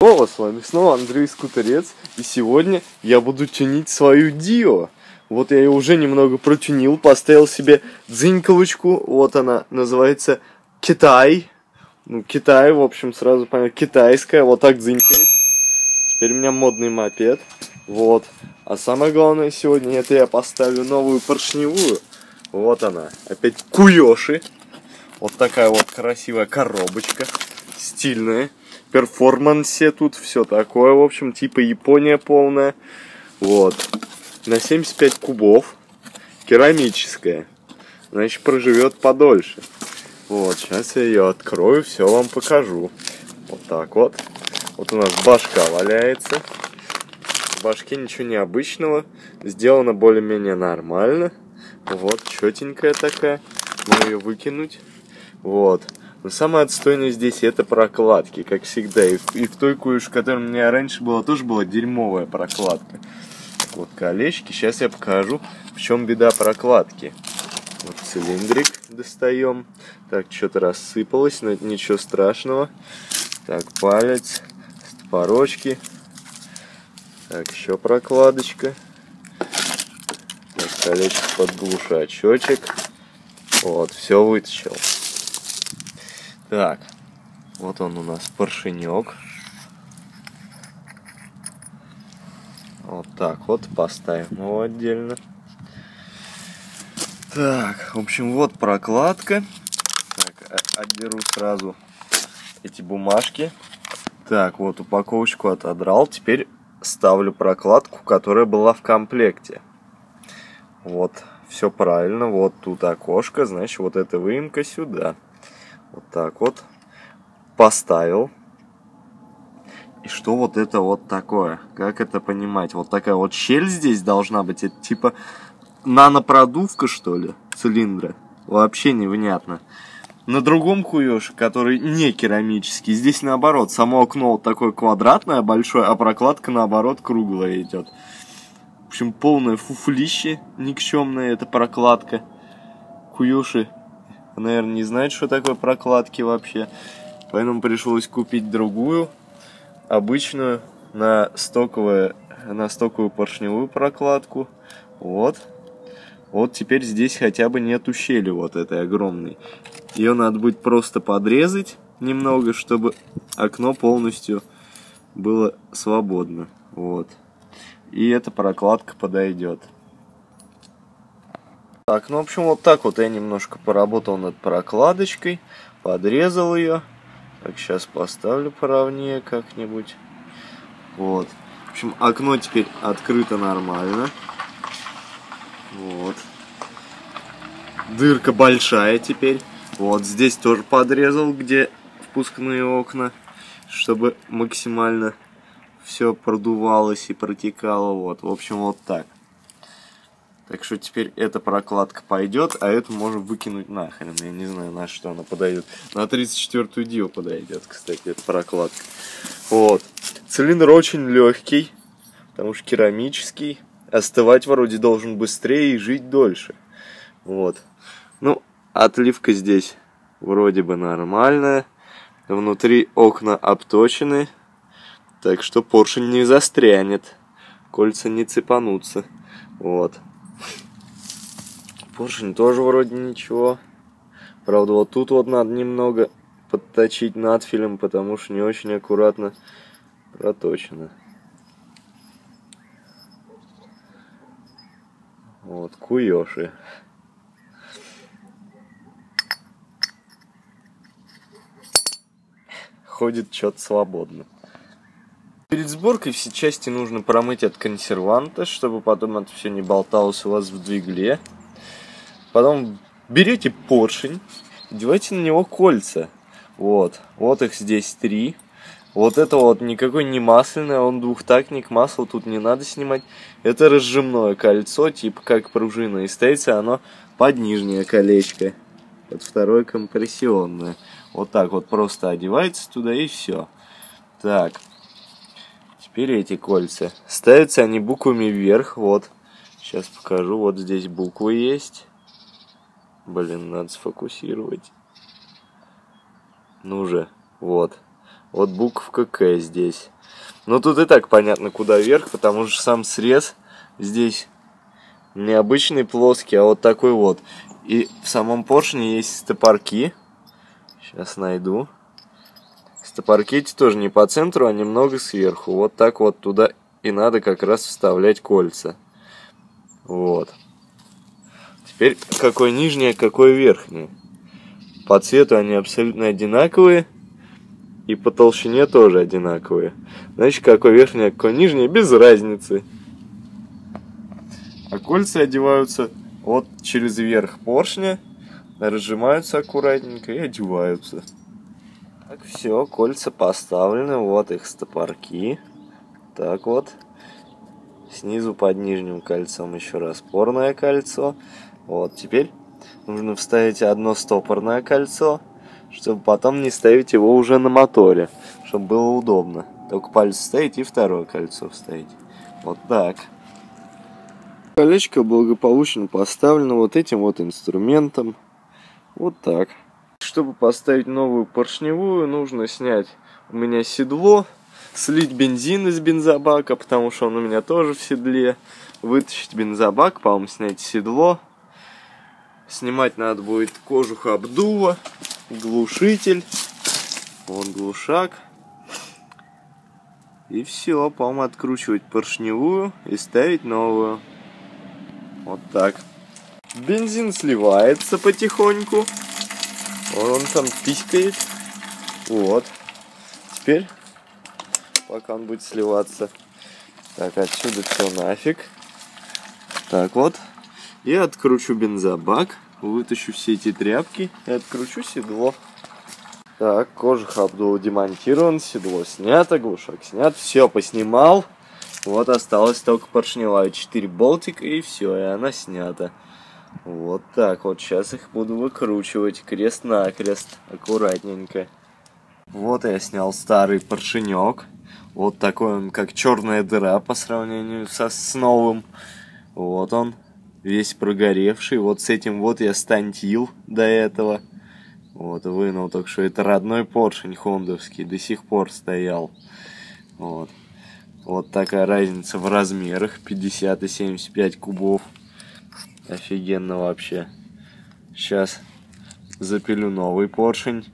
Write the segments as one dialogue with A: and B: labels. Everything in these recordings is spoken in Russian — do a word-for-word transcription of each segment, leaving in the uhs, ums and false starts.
A: О, с вами снова Андрей Скуторец, и сегодня я буду тюнить свою Дио. Вот я ее уже немного протюнил, поставил себе дзыньковочку, вот она, называется Китай. Ну, Китай, в общем, сразу понятно, китайская, вот так дзынькает. Теперь у меня модный мопед, вот. А самое главное сегодня, это я поставлю новую поршневую. Вот она, опять Куёши. Вот такая вот красивая коробочка, стильная. Перформансе тут все такое, в общем, типа Япония полная. Вот. На семьдесят пять кубов. Керамическая. Значит, проживет подольше. Вот, сейчас я ее открою, все вам покажу. Вот так вот. Вот у нас башка валяется. В башке ничего необычного. Сделано более-менее нормально. Вот, четенькая такая. Можно ее выкинуть. Вот. Но самое отстойное здесь это прокладки, как всегда. И в, и в той куюш, которая у меня раньше была, тоже была дерьмовая прокладка. Вот колечки. Сейчас я покажу, в чем беда прокладки. Вот цилиндрик достаем. Так, что-то рассыпалось, но это ничего страшного. Так, палец, стопорочки. Так, еще прокладочка. Так, колечко под глушачочек. Вот, все вытащил. Так, вот он у нас поршенек. Вот так вот, поставим его отдельно. Так, в общем, вот прокладка. Так, отберу сразу эти бумажки. Так, вот упаковочку отодрал. Теперь ставлю прокладку, которая была в комплекте. Вот, все правильно. Вот тут окошко, значит, вот эта выемка сюда. Вот так вот поставил. И что вот это вот такое? Как это понимать? Вот такая вот щель здесь должна быть. Это типа нанопродувка, что ли, цилиндра? Вообще невнятно. На другом Куёше, который не керамический, здесь наоборот. Само окно вот такое квадратное, большое, а прокладка наоборот круглая идет. В общем, полное фуфлище никчемная эта прокладка. Куёши, наверное, не знает, что такое прокладки вообще. Поэтому пришлось купить другую, обычную, на стоковую, на стоковую поршневую прокладку. Вот. Вот теперь здесь хотя бы нету щели вот этой огромной. Ее надо будет просто подрезать немного, чтобы окно полностью было свободно. Вот. И эта прокладка подойдет. Так, ну, в общем, вот так вот я немножко поработал над прокладочкой, подрезал ее. Так, сейчас поставлю поровнее как-нибудь. Вот. В общем, окно теперь открыто нормально. Вот. Дырка большая теперь. Вот здесь тоже подрезал, где впускные окна, чтобы максимально все продувалось и протекало. Вот. В общем, вот так. Так что теперь эта прокладка пойдет, а эту можно выкинуть нахрен. Я не знаю, на что она подойдет. На тридцать четвёртую Дио подойдет, кстати, эта прокладка. Вот. Цилиндр очень легкий, потому что керамический. Остывать вроде должен быстрее и жить дольше. Вот. Ну, отливка здесь вроде бы нормальная. Внутри окна обточены. Так что поршень не застрянет. Кольца не цепанутся. Вот. Поршень тоже вроде ничего. Правда, вот тут вот надо немного подточить надфилем, потому что не очень аккуратно проточено. Вот, Куёши. Ходит что-то свободно. Перед сборкой все части нужно промыть от консерванта, чтобы потом это все не болталось у вас в двигле. Потом берете поршень, одевайте на него кольца. Вот, вот их здесь три. Вот это вот никакой не масляное, он двухтактник, масло тут не надо снимать. Это разжимное кольцо, типа как пружина, и ставится оно под нижнее колечко, под второе компрессионное. Вот так вот просто одевается туда и все. Так, теперь эти кольца. Ставятся они буквами вверх, вот. Сейчас покажу, вот здесь буквы есть. Блин, надо сфокусировать. Ну же, вот. Вот буковка К здесь. Но тут и так понятно, куда вверх, потому что сам срез здесь не обычный плоский, а вот такой вот. И в самом поршне есть стопорки. Сейчас найду. Стопорки эти тоже не по центру, а немного сверху. Вот так вот туда и надо как раз вставлять кольца. Вот. Теперь какой нижний, а какой верхний. По цвету они абсолютно одинаковые. И по толщине тоже одинаковые. Значит, какой верхний, а какой нижний, без разницы. А кольца одеваются вот через верх поршня. Разжимаются аккуратненько и одеваются. Так, все, кольца поставлены. Вот их стопорки. Так вот. Снизу под нижним кольцом еще распорное кольцо. Вот, теперь нужно вставить одно стопорное кольцо, чтобы потом не ставить его уже на моторе, чтобы было удобно. Только палец вставить и второе кольцо вставить. Вот так. Колечко благополучно поставлено вот этим вот инструментом. Вот так. Чтобы поставить новую поршневую, нужно снять у меня седло, слить бензин из бензобака, потому что он у меня тоже в седле. Вытащить бензобак, по-моему, снять седло. Снимать надо будет кожух обдува, глушитель, вон глушак. И все, по-моему, откручивать поршневую и ставить новую. Вот так. Бензин сливается потихоньку. Он там пискает. Вот. Теперь, пока он будет сливаться. Так, отсюда все нафиг. Так вот. И откручу бензобак. Вытащу все эти тряпки и откручу седло. Так, кожух обдува демонтирован, седло снято, глушак снят. Все, поснимал. Вот осталось только поршневая. четыре болтика и все, и она снята. Вот так вот. Сейчас их буду выкручивать крест-накрест. Аккуратненько. Вот я снял старый поршенек. Вот такой он, как черная дыра по сравнению со, с новым. Вот он. Весь прогоревший. Вот с этим вот я стантил до этого. Вот, вынул, так что это родной поршень хондовский. До сих пор стоял. Вот. Вот такая разница в размерах. пятьдесят и семьдесят пять кубов. Офигенно вообще. Сейчас запилю новый поршень.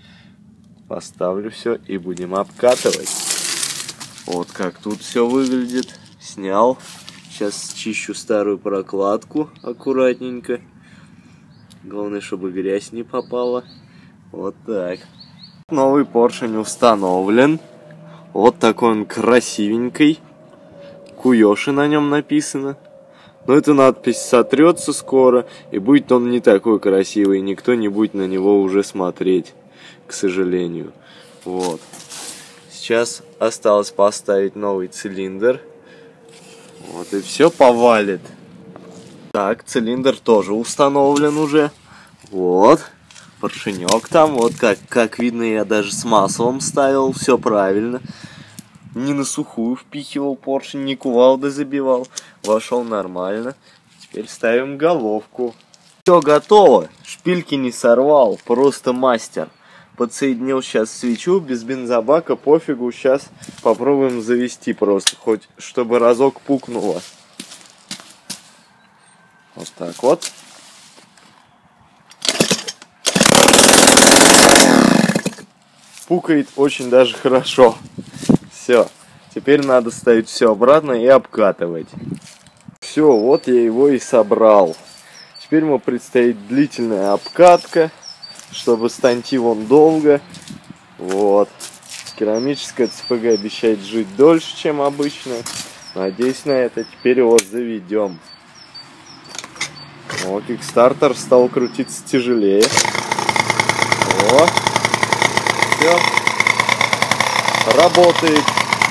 A: Поставлю все и будем обкатывать. Вот как тут все выглядит. Снял. Сейчас чищу старую прокладку аккуратненько. Главное, чтобы грязь не попала. Вот так. Новый поршень установлен. Вот такой он красивенький. Куёши на нем написано. Но эта надпись сотрется скоро. И будет он не такой красивый. И никто не будет на него уже смотреть. К сожалению. Вот. Сейчас осталось поставить новый цилиндр. Вот и все повалит. Так, цилиндр тоже установлен уже. Вот. Поршенек там. Вот как, как видно, я даже с маслом ставил. Все правильно. Не на сухую впихивал поршень, не кувалдой забивал. Вошел нормально. Теперь ставим головку. Все готово. Шпильки не сорвал. Просто мастер. Подсоединил сейчас свечу без бензобака, пофигу, сейчас попробуем завести просто, хоть чтобы разок пукнуло. Вот так вот. Пукает очень даже хорошо. Все, теперь надо ставить все обратно и обкатывать. Все, вот я его и собрал. Теперь ему предстоит длительная обкатка. Чтобы стантил он долго. Вот. Керамическая ЦПГ обещает жить дольше, чем обычно. Надеюсь на это. Теперь его заведем. О, кикстартер стал крутиться тяжелее. О. Все. Работает.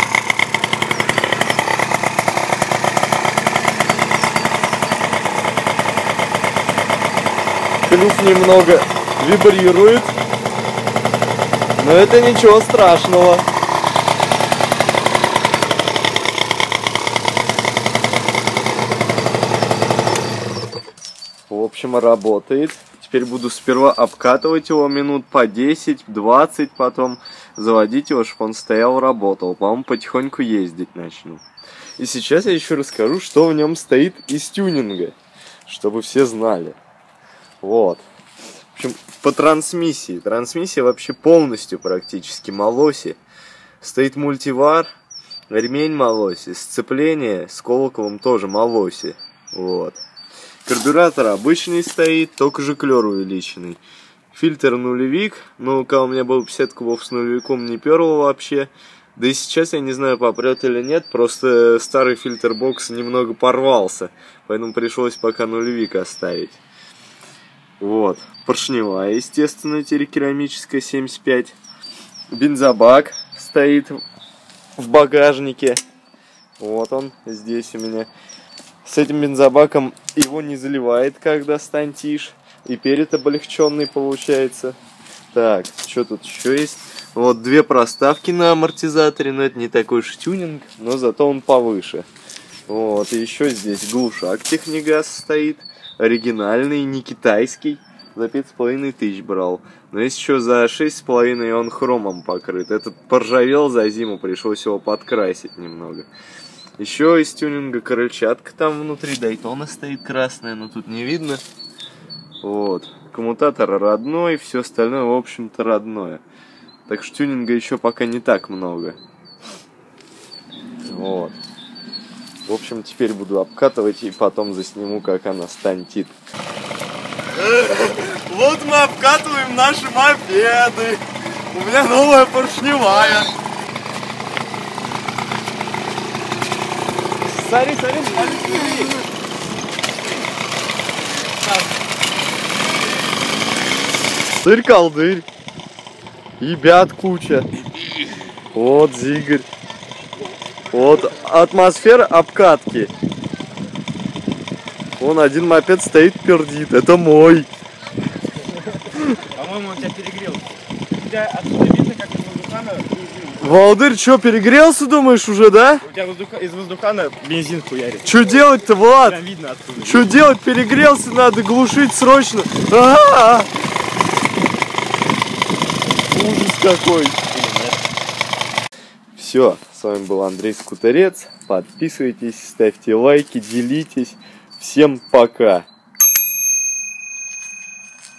A: Клюв немного вибрирует, но это ничего страшного. В общем, работает. Теперь буду сперва обкатывать его минут по десять-двадцать, потом заводить его, чтобы он стоял, работал. По-моему, потихоньку ездить начну. И сейчас я еще расскажу, что в нем стоит из тюнинга, чтобы все знали. Вот. В общем, по трансмиссии. Трансмиссия вообще полностью практически Малоси. Стоит мультивар, ремень Малоси, сцепление с колоколом тоже Малоси. Вот. Карбюратор обычный стоит, только жиклер увеличенный. Фильтр нулевик, ну, когда у меня был пятьдесят кубов с нулевиком, не перло вообще. Да и сейчас я не знаю, попрет или нет, просто старый фильтр бокса немного порвался, поэтому пришлось пока нулевик оставить. Вот, поршневая, естественно, керамическая семьдесят пять. Бензобак стоит в багажнике. Вот он здесь у меня. С этим бензобаком его не заливает, когда стантишь. И перед облегченный получается. Так, что тут еще есть? Вот две проставки на амортизаторе. Но это не такой уж тюнинг, но зато он повыше. Вот, и еще здесь глушак Технигаз стоит. Оригинальный, не китайский. За пять с половиной тысяч брал. Но есть еще за шесть с половиной он хромом покрыт. Этот поржавел за зиму, пришлось его подкрасить немного. Еще из тюнинга крыльчатка там внутри, Дайтона стоит красная, но тут не видно. Вот. Коммутатор родной, все остальное, в общем-то, родное. Так что тюнинга еще пока не так много. Вот. В общем, теперь буду обкатывать и потом засниму, как она стантит. Вот мы обкатываем наши мопеды. У меня новая поршневая. Смотри, смотри, смотри. Дырь-колдырь. Ребят куча. Вот Зигарь. Вот атмосфера обкатки. Вон один мопед стоит, пердит. Это мой.
B: По-моему, он тебя перегрел. У тебя отсюда видно, как из воздухана...
A: Валдырь, что, перегрелся, думаешь, уже, да?
B: У тебя воздуха... из воздухана бензин хуярит.
A: Что делать-то, Влад?
B: Прям видно оттуда.
A: Что делать? Перегрелся, надо глушить срочно. А-а-а! Ужас какой. Все, с вами был Андрей Скуторец. Подписывайтесь, ставьте лайки, делитесь. Всем пока.